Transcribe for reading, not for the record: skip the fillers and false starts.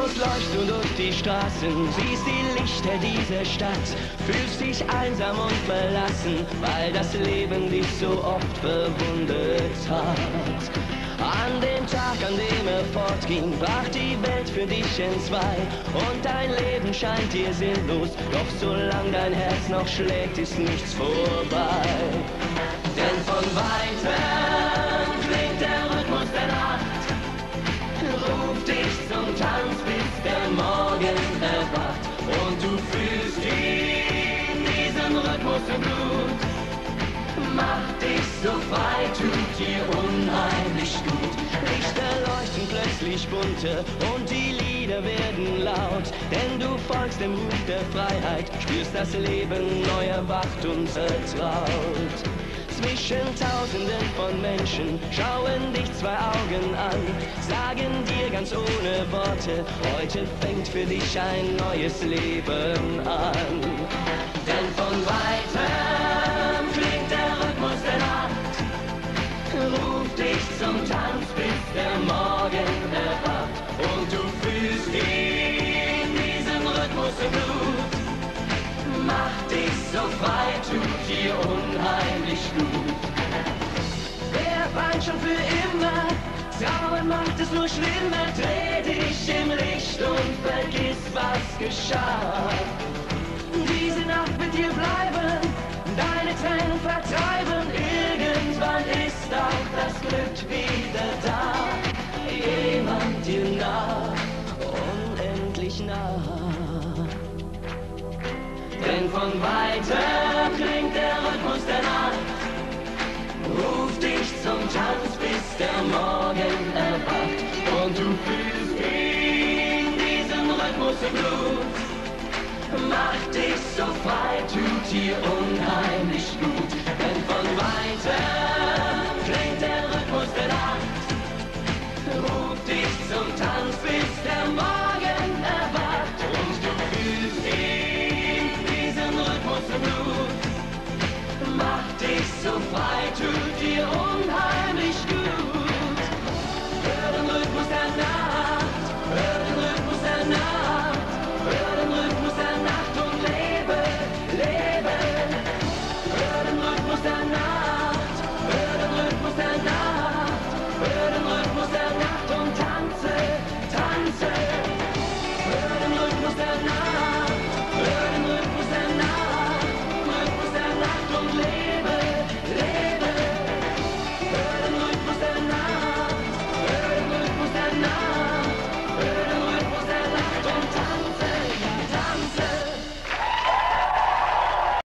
Autos leuchten durch die Straßen, siehst die Lichter dieser Stadt, fühlst dich einsam und verlassen, weil das Leben dich so oft verwundet hat. An dem Tag, an dem er fortging, brach die Welt für dich entzwei und dein Leben scheint dir sinnlos, doch solange dein Herz noch schlägt, ist nichts vorbei. Denn von weitem klingt der Rhythmus der Nacht, ruft dich zum Tanz, bis der Morgen erwacht und du fühlst ihn, diesen Rhythmus im Blut. Macht dich so frei, tut dir unheimlich gut. Lichter leuchten plötzlich bunter und die Lieder werden laut, denn du folgst dem Ruf der Freiheit, spürst das Leben neu erwacht und vertraut. Zwischen Tausenden von Menschen schauen dich zwei Augen an, sagen dir ganz ohne Worte, heute fängt für dich ein neues Leben an. Denn von weitem klingt der Rhythmus der Nacht, ruft dich zum Tanz, bis der Morgen erwacht und du fühlst ihn, diesen Rhythmus im Blut. Macht dich so frei, tut dir unheimlich gut. Wer weint schon für immer? Trauern macht es nur schlimmer. Dreh dich im Licht und vergiss, was geschah. Diese Nacht wird dir bleiben, deine Tränen vertreiben. Irgendwann ist auch das Glück wieder da. Jemand dir nah, unendlich nah. Denn von weitem klingt der Rhythmus der Nacht, ruft dich zum Tanz, bis der Morgen erwacht und du fühlst ihn, diesen Rhythmus im Blut. Macht dich so frei, tut dir unheimlich gut, denn von weitem